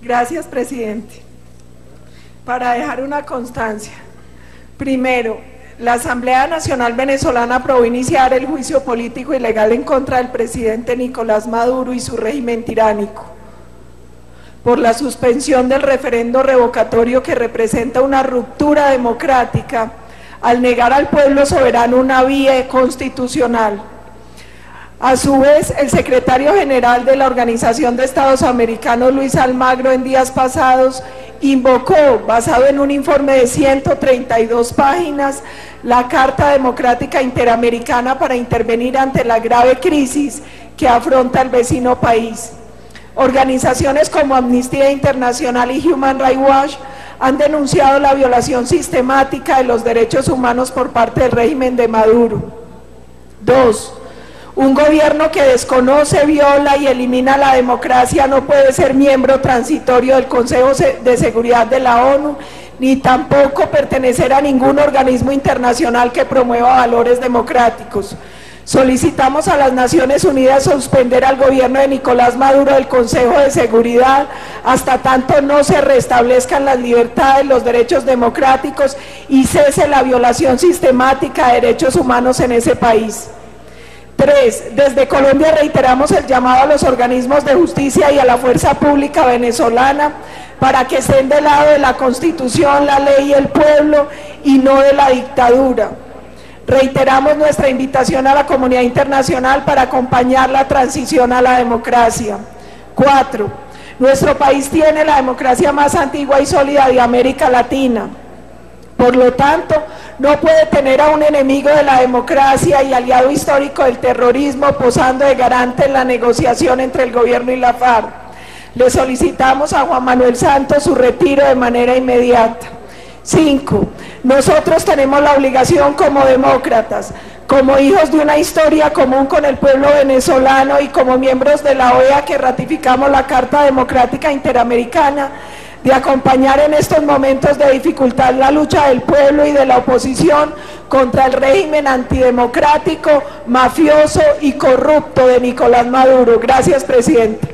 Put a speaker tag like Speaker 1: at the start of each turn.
Speaker 1: Gracias, presidente. Para dejar una constancia. Primero, la Asamblea Nacional Venezolana aprobó iniciar el juicio político y legal en contra del presidente Nicolás Maduro y su régimen tiránico, por la suspensión del referendo revocatorio que representa una ruptura democrática al negar al pueblo soberano una vía constitucional. A su vez, el secretario general de la Organización de Estados Americanos, Luis Almagro, en días pasados invocó, basado en un informe de 132 páginas, la Carta Democrática Interamericana para intervenir ante la grave crisis que afronta el vecino país. Organizaciones como Amnistía Internacional y Human Rights Watch han denunciado la violación sistemática de los derechos humanos por parte del régimen de Maduro. 2. Un gobierno que desconoce, viola y elimina la democracia no puede ser miembro transitorio del Consejo de Seguridad de la ONU, ni tampoco pertenecer a ningún organismo internacional que promueva valores democráticos. Solicitamos a las Naciones Unidas suspender al gobierno de Nicolás Maduro del Consejo de Seguridad hasta tanto no se restablezcan las libertades, los derechos democráticos y cese la violación sistemática de derechos humanos en ese país. 3. Desde Colombia reiteramos el llamado a los organismos de justicia y a la fuerza pública venezolana para que estén del lado de la Constitución, la ley y el pueblo y no de la dictadura. Reiteramos nuestra invitación a la comunidad internacional para acompañar la transición a la democracia. 4. Nuestro país tiene la democracia más antigua y sólida de América Latina. Por lo tanto, no puede tener a un enemigo de la democracia y aliado histórico del terrorismo posando de garante en la negociación entre el gobierno y la FARC. Le solicitamos a Juan Manuel Santos su retiro de manera inmediata. 5. Nosotros tenemos la obligación como demócratas, como hijos de una historia común con el pueblo venezolano y como miembros de la OEA que ratificamos la Carta Democrática Interamericana, de acompañar en estos momentos de dificultad la lucha del pueblo y de la oposición contra el régimen antidemocrático, mafioso y corrupto de Nicolás Maduro. Gracias, presidente.